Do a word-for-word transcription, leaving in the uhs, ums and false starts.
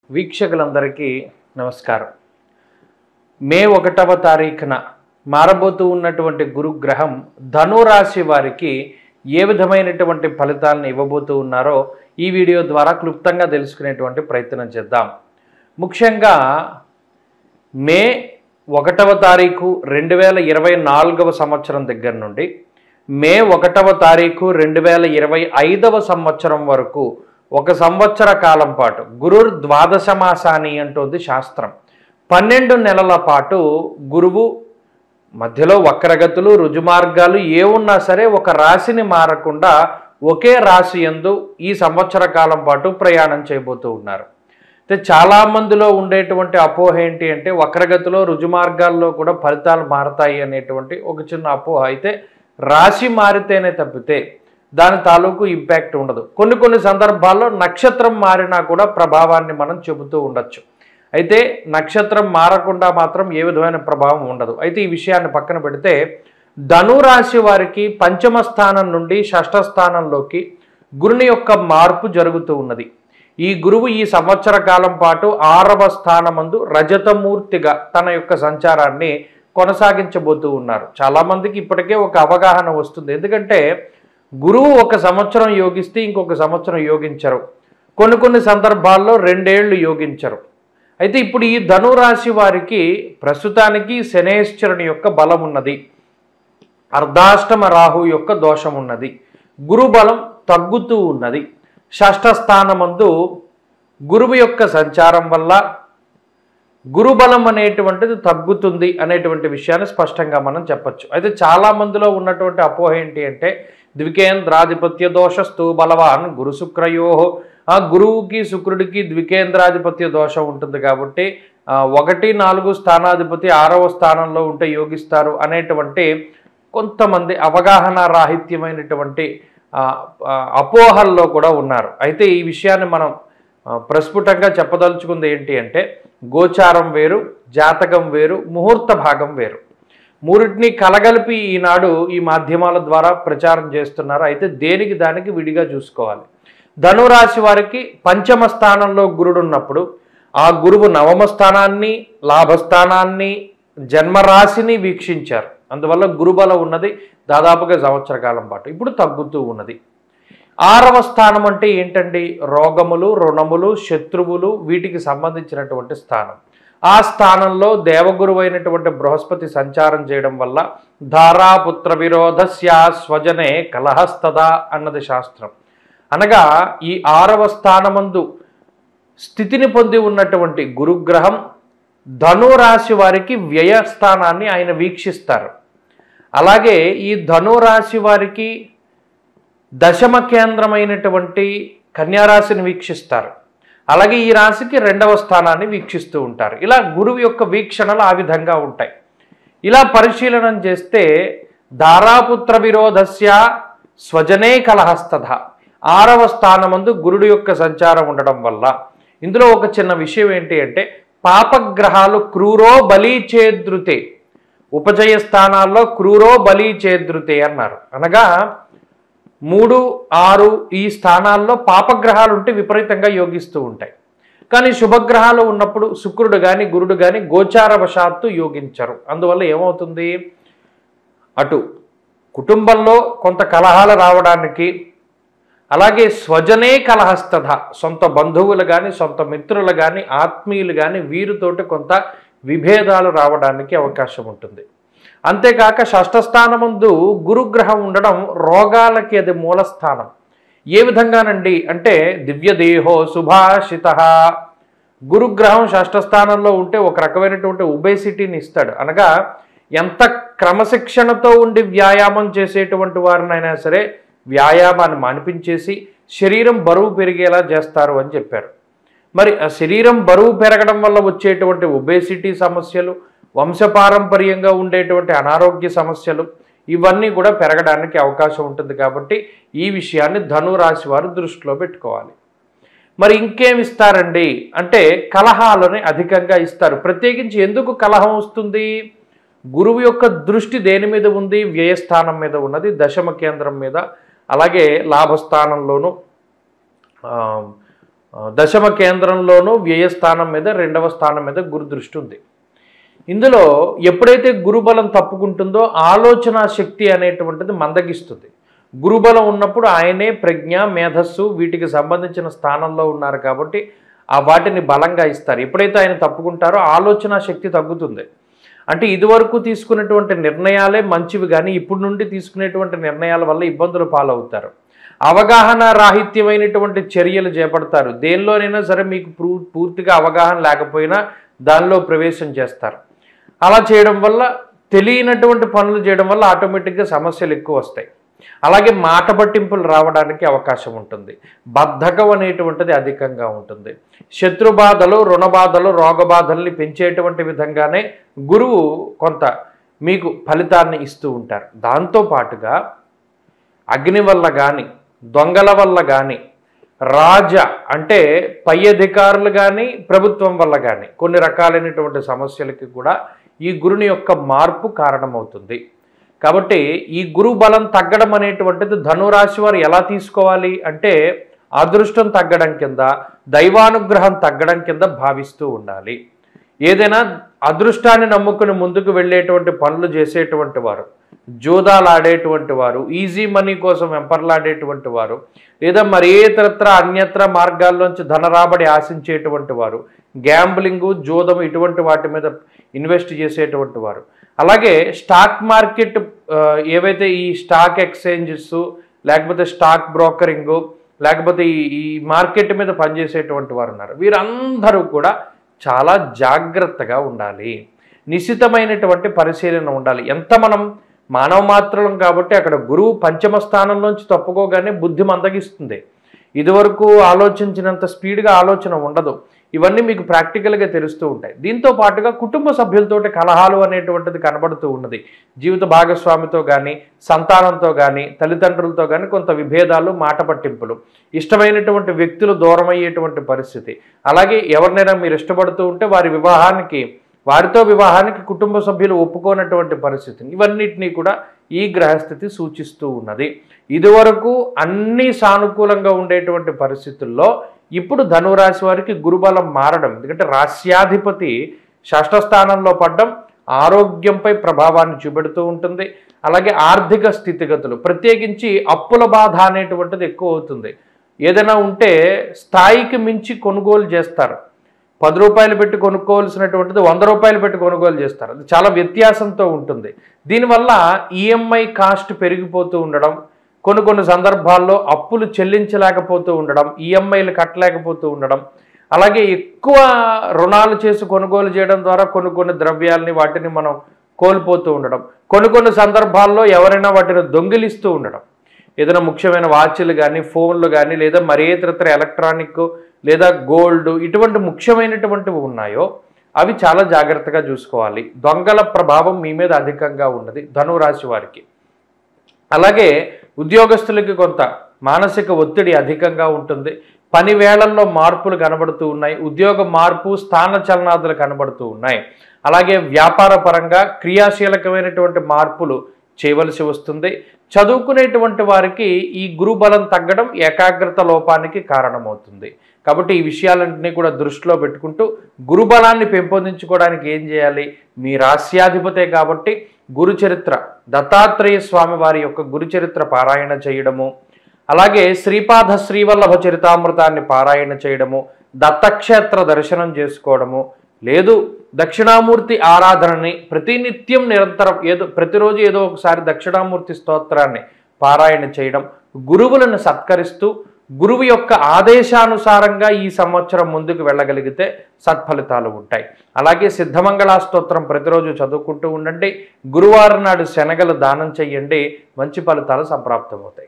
వీక్షకులందరికీ నమస్కారం. మే ఒకటవ తారీఖున మారబోతూ ఉన్నటువంటి గురుగ్రహం ధనురాశి వారికి ఏ విధమైనటువంటి ఫలితాలను ఇవ్వబోతూ ఉన్నారో ఈ వీడియో ద్వారా క్లుప్తంగా తెలుసుకునేటువంటి ప్రయత్నం చేద్దాం. ముఖ్యంగా మే ఒకటవ తారీఖు రెండు వేల ఇరవై నాలుగవ సంవత్సరం దగ్గర నుండి మే ఒకటవ తారీఖు రెండు వేల ఇరవై ఐదవ సంవత్సరం వరకు ఒక సంవత్సర కాలం పాటు గురుర్ ద్వాదశ మాసాని అంటుంది శాస్త్రం. పన్నెండు నెలల పాటు గురువు మధ్యలో వక్రగతులు రుజుమార్గాలు ఏ ఉన్నా సరే ఒక రాశిని మారకుండా ఒకే రాశి యందు ఈ సంవత్సర కాలం పాటు ప్రయాణం చేయబోతూ ఉన్నారు. అయితే చాలామందిలో ఉండేటువంటి అపోహ ఏంటి అంటే వక్రగతిలో రుజుమార్గాల్లో కూడా ఫలితాలు మారతాయి అనేటువంటి ఒక చిన్న అపోహ. అయితే రాశి మారితేనే తప్పితే దాని తాలూకు ఇంపాక్ట్ ఉండదు. కొన్ని కొన్ని సందర్భాల్లో నక్షత్రం మారినా కూడా ప్రభావాన్ని మనం చెబుతూ ఉండొచ్చు. అయితే నక్షత్రం మారకుండా మాత్రం ఏ విధమైన ప్రభావం ఉండదు. అయితే ఈ విషయాన్ని పక్కన పెడితే ధనురాశి వారికి పంచమ స్థానం నుండి షష్ఠ స్థానంలోకి గురుని యొక్క మార్పు జరుగుతూ ఉన్నది. ఈ గురువు ఈ సంవత్సర కాలం పాటు ఆరవ స్థానమందు రజతమూర్తిగా తన యొక్క సంచారాన్ని కొనసాగించబోతూ ఉన్నారు. చాలామందికి ఇప్పటికే ఒక అవగాహన వస్తుంది. ఎందుకంటే గురువు ఒక సంవత్సరం యోగిస్తే ఇంకొక సంవత్సరం యోగించరు, కొన్ని కొన్ని సందర్భాల్లో రెండేళ్లు యోగించరు. అయితే ఇప్పుడు ఈ ధనురాశి వారికి ప్రస్తుతానికి శనేశ్వరుని యొక్క బలం ఉన్నది, అర్ధాష్టమ రాహు యొక్క దోషం ఉన్నది, గురు బలం తగ్గుతూ ఉన్నది. షష్ఠ స్థానమందు గురువు యొక్క సంచారం వల్ల గురుబలం అనేటువంటిది తగ్గుతుంది అనేటువంటి విషయాన్ని స్పష్టంగా మనం చెప్పచ్చు. అయితే చాలా మందిలో ఉన్నటువంటి అపోహ ఏంటి అంటే ద్వికేంద్రాధిపత్య దోషస్తు బలవాన్ గురు శుక్రయో, ఆ గురువుకి శుక్రుడికి ద్వికేంద్రాధిపత్య దోషం ఉంటుంది కాబట్టి ఒకటి నాలుగు స్థానాధిపతి ఆరవ స్థానంలో ఉంటే యోగిస్తారు అనేటువంటి కొంతమంది అవగాహన రాహిత్యమైనటువంటి అపోహల్లో కూడా ఉన్నారు. అయితే ఈ విషయాన్ని మనం ప్రస్ఫుటంగా చెప్పదలుచుకుంది ఏంటి అంటే గోచారం వేరు, జాతకం వేరు, ముహూర్త భాగం వేరు. మూడింటిని కలగలిపి ఈనాడు ఈ మాధ్యమాల ద్వారా ప్రచారం చేస్తున్నారు. అయితే దేనికి దానికి విడిగా చూసుకోవాలి. ధనురాశి వారికి పంచమ స్థానంలో గురుడు ఉన్నప్పుడు ఆ గురువు నవమ స్థానాన్ని, లాభస్థానాన్ని, జన్మరాశిని వీక్షించారు. అందువల్ల గురుబలం ఉన్నది దాదాపుగా సంవత్సర కాలం పాటు. ఇప్పుడు తగ్గుతూ ఉన్నది. ఆరవ స్థానం అంటే ఏంటండి? రోగములు, రుణములు, శత్రువులు, వీటికి సంబంధించినటువంటి స్థానం. ఆ స్థానంలో దేవగురువు అయినటువంటి బృహస్పతి సంచారం చేయడం వల్ల ధారాపుత్ర విరోధస్య స్వజనే కలహస్తదా అన్నది శాస్త్రం. అనగా ఈ ఆరవ స్థానమందు స్థితిని పొంది ఉన్నటువంటి గురుగ్రహం ధనురాశి వారికి వ్యయస్థానాన్ని ఆయన వీక్షిస్తారు. అలాగే ఈ ధనురాశి వారికి దశమ కేంద్రమైనటువంటి కన్యారాశిని వీక్షిస్తారు. అలాగే ఈ రాశికి రెండవ స్థానాన్ని వీక్షిస్తూ ఉంటారు. ఇలా గురువు యొక్క వీక్షణలు ఆ విధంగా ఉంటాయి. ఇలా పరిశీలన చేస్తే ధారాపుత్ర విరోధస్య స్వజనే కలహస్తథ ఆరవ స్థానమందు గురుడు యొక్క సంచారం ఉండడం వల్ల ఇందులో ఒక చిన్న విషయం ఏంటి అంటే పాపగ్రహాలు క్రూరో బలి చేద్రుతే, ఉపజయ స్థానాల్లో క్రూరో బలి చేద్రుతే అన్నారు. అనగా మూడు ఆరు ఈ స్థానాల్లో పాపగ్రహాలు ఉంటే విపరీతంగా యోగిస్తూ ఉంటాయి. కానీ శుభగ్రహాలు ఉన్నప్పుడు శుక్రుడు కానీ గురుడు కానీ గోచారవశాత్తు యోగించరు. అందువల్ల ఏమవుతుంది? అటు కుటుంబంలో కొంత కలహాలు రావడానికి, అలాగే స్వజనే కలహస్తథ సొంత బంధువులు కానీ సొంత మిత్రులు కానీ ఆత్మీయులు కానీ వీరితోటి కొంత విభేదాలు రావడానికి అవకాశం ఉంటుంది. అంతేకాక షష్ఠస్థానమందు గురుగ్రహం ఉండడం రోగాలకి అది మూలస్థానం. ఏ విధంగానండి అంటే దివ్యదేహో సుభాషిత. గురుగ్రహం షష్ఠస్థానంలో ఉంటే ఒక రకమైనటువంటి ఒబేసిటీని ఇస్తాడు. అనగా ఎంత క్రమశిక్షణతో ఉండి వ్యాయామం చేసేటువంటి వారినైనా సరే వ్యాయామాన్ని మానిపించేసి శరీరం బరువు పెరిగేలా చేస్తారు అని చెప్పారు. మరి ఆ శరీరం బరువు పెరగడం వల్ల వచ్చేటువంటి ఒబేసిటీ సమస్యలు, వంశపారంపర్యంగా ఉండేటువంటి అనారోగ్య సమస్యలు ఇవన్నీ కూడా పెరగడానికి అవకాశం ఉంటుంది. కాబట్టి ఈ విషయాన్ని ధనురాశి వారు దృష్టిలో పెట్టుకోవాలి. మరి ఇంకేమి ఇస్తారండి అంటే కలహాలని అధికంగా ఇస్తారు. ప్రత్యేకించి ఎందుకు కలహం వస్తుంది? గురువు యొక్క దృష్టి దేని మీద ఉంది? వ్యయస్థానం మీద ఉన్నది, దశమ కేంద్రం మీద, అలాగే లాభస్థానంలోను దశమ కేంద్రంలోనూ వ్యయస్థానం మీద రెండవ స్థానం మీద గురు దృష్టి ఉంది. ఇందులో ఎప్పుడైతే గురుబలం తప్పుకుంటుందో ఆలోచన శక్తి అనేటువంటిది మందగిస్తుంది. గురుబలం ఉన్నప్పుడు ఆయనే ప్రజ్ఞ, మేధస్సు వీటికి సంబంధించిన స్థానంలో ఉన్నారు కాబట్టి ఆ వాటిని బలంగా ఇస్తారు. ఎప్పుడైతే ఆయన తప్పుకుంటారో ఆలోచన శక్తి తగ్గుతుంది. అంటే ఇదివరకు తీసుకున్నటువంటి నిర్ణయాలే మంచివి, కానీ ఇప్పుడు నుండి తీసుకునేటువంటి నిర్ణయాల వల్ల ఇబ్బందులు పాలవుతారు. అవగాహన రాహిత్యమైనటువంటి చర్యలు చేపడతారు. దేనిలోనైనా సరే మీకు పూర్తిగా అవగాహన లేకపోయినా దానిలో ప్రవేశం చేస్తారు. అలా చేయడం వల్ల తెలియనటువంటి పనులు చేయడం వల్ల ఆటోమేటిక్గా సమస్యలు ఎక్కువ వస్తాయి. అలాగే మాట పట్టింపులు రావడానికి అవకాశం ఉంటుంది. బద్ధకం అనేటువంటిది అధికంగా ఉంటుంది. శత్రుబాధలు, రుణబాధలు, రోగబాధల్ని పెంచేటువంటి విధంగానే గురువు కొంత మీకు ఫలితాన్ని ఇస్తూ ఉంటారు. దాంతోపాటుగా అగ్ని వల్ల కానీ, దొంగల వల్ల కానీ, రాజ అంటే పై అధికారులు కానీ, ప్రభుత్వం వల్ల కానీ కొన్ని రకాలైనటువంటి సమస్యలకి కూడా ఈ గురుని యొక్క మార్పు కారణమవుతుంది. కాబట్టి ఈ గురు బలం తగ్గడం అనేటువంటిది ధనురాశి వారు ఎలా తీసుకోవాలి అంటే అదృష్టం తగ్గడం కింద, దైవానుగ్రహం తగ్గడం కింద భావిస్తూ ఉండాలి. ఏదైనా అదృష్టాన్ని నమ్ముకుని ముందుకు వెళ్ళేటువంటి పనులు చేసేటువంటి వారు, జోదాలు ఆడేటువంటి వారు, ఈజీ మనీ కోసం వెంపర్లాడేటువంటి వారు, లేదా మరి ఇతరత్ర అన్యత్ర మార్గాల్లోంచి ధనరాబడి ఆశించేటువంటి వారు, గ్యాంబ్లింగు, జోదము ఇటువంటి వాటి మీద ఇన్వెస్ట్ చేసేటువంటి వారు, అలాగే స్టాక్ మార్కెట్ ఏవైతే ఈ స్టాక్ ఎక్స్చేంజెస్ లేకపోతే స్టాక్ బ్రోకరింగు లేకపోతే ఈ ఈ మార్కెట్ మీద పనిచేసేటువంటి వారు ఉన్నారు. వీరందరూ కూడా చాలా జాగ్రత్తగా ఉండాలి. నిశితమైనటువంటి పరిశీలన ఉండాలి. ఎంత మనం మానవ మాత్రం కాబట్టి అక్కడ గురువు పంచమ స్థానంలోంచి తప్పుకోగానే బుద్ధి మందగిస్తుంది. ఇదివరకు ఆలోచించినంత స్పీడ్గా ఆలోచన ఉండదు. ఇవన్నీ మీకు ప్రాక్టికల్గా తెలుస్తూ ఉంటాయి. దీంతో పాటుగా కుటుంబ సభ్యులతోటి కలహాలు అనేటువంటిది కనబడుతూ ఉన్నది. జీవిత భాగస్వామితో కానీ, సంతానంతో కానీ, తల్లిదండ్రులతో కానీ కొంత విభేదాలు, మాట పట్టింపులు, ఇష్టమైనటువంటి వ్యక్తులు దూరం అయ్యేటువంటి పరిస్థితి. అలాగే ఎవరినైనా మీరు ఇష్టపడుతూ ఉంటే వారి వివాహానికి వారితో వివాహానికి కుటుంబ సభ్యులు ఒప్పుకోనటువంటి పరిస్థితిని ఇవన్నిటినీ కూడా ఈ గ్రహస్థితి సూచిస్తూ ఉన్నది. ఇదివరకు అన్ని సానుకూలంగా ఉండేటువంటి పరిస్థితుల్లో ఇప్పుడు ధనురాశి వారికి గురుబలం మారడం, ఎందుకంటే రాశ్యాధిపతి షష్ఠ స్థానంలో పడడం ఆరోగ్యంపై ప్రభావాన్ని చూపెడుతూ ఉంటుంది. అలాగే ఆర్థిక స్థితిగతులు, ప్రత్యేకించి అప్పుల బాధ అనేటువంటిది ఎక్కువ అవుతుంది. ఏదైనా ఉంటే స్థాయికి మించి కొనుగోలు చేస్తారు. పది రూపాయలు పెట్టి కొనుక్కోవాల్సినటువంటిది వంద రూపాయలు పెట్టి కొనుగోలు చేస్తారు. అది చాలా వ్యత్యాసంతో ఉంటుంది. దీనివల్ల ఈఎంఐ కాస్ట్ పెరిగిపోతూ ఉండడం, కొన్ని కొన్ని సందర్భాల్లో అప్పులు చెల్లించలేకపోతూ ఉండడం, ఈఎంఐలు కట్టలేకపోతూ ఉండడం, అలాగే ఎక్కువ రుణాలు చేసి కొనుగోలు చేయడం ద్వారా కొన్ని కొన్ని ద్రవ్యాలని వాటిని మనం కోల్పోతూ ఉండడం, కొన్ని కొన్ని సందర్భాల్లో ఎవరైనా వాటిని దొంగిలిస్తూ ఉండడం, ఏదైనా ముఖ్యమైన వాచ్లు కానీ, ఫోన్లు కానీ, లేదా మరే ఇతరత్ర ఎలక్ట్రానిక్ లేదా గోల్డ్ ఇటువంటి ముఖ్యమైనటువంటివి ఉన్నాయో అవి చాలా జాగ్రత్తగా చూసుకోవాలి. దొంగల ప్రభావం మీ మీద అధికంగా ఉన్నది ధనురాశి వారికి. అలాగే ఉద్యోగస్తులకి కొంత మానసిక ఒత్తిడి అధికంగా ఉంటుంది. పని వేళల్లో మార్పులు కనబడుతూ ఉన్నాయి. ఉద్యోగ మార్పు, స్థాన చలనాదులు కనబడుతూ ఉన్నాయి. అలాగే వ్యాపార పరంగా క్రియాశీలకమైనటువంటి మార్పులు చేయవలసి వస్తుంది. చదువుకునేటువంటి వారికి ఈ గురుబలం తగ్గడం ఏకాగ్రత లోపానికి కారణమవుతుంది. కాబట్టి ఈ విషయాలన్నింటినీ కూడా దృష్టిలో పెట్టుకుంటూ గురుబలాన్ని పెంపొందించుకోవడానికి ఏం చేయాలి? మీ రాశ్యాధిపతే కాబట్టి గురు చరిత్ర, దత్తాత్రేయ స్వామి వారి యొక్క గురు చరిత్ర పారాయణ చేయడము, అలాగే శ్రీపాద శ్రీవల్లభ చరితామృతాన్ని పారాయణ చేయడము, దత్తక్షేత్ర దర్శనం చేసుకోవడము, లేదు దక్షిణామూర్తి ఆరాధనని ప్రతినిత్యం నిరంతరం ఏదో ప్రతిరోజు ఏదో ఒకసారి దక్షిణామూర్తి స్తోత్రాన్ని పారాయణ చేయడం, గురువులను సత్కరిస్తూ గురువు యొక్క ఆదేశానుసారంగా ఈ సంవత్సరం ముందుకు వెళ్ళగలిగితే సత్ఫలితాలు ఉంటాయి. అలాగే సిద్ధమంగళ స్తోత్రం ప్రతిరోజు చదువుకుంటూ ఉండండి. గురువారం నాడు శనగలు దానం చెయ్యండి. మంచి ఫలితాలు సంప్రాప్తమవుతాయి.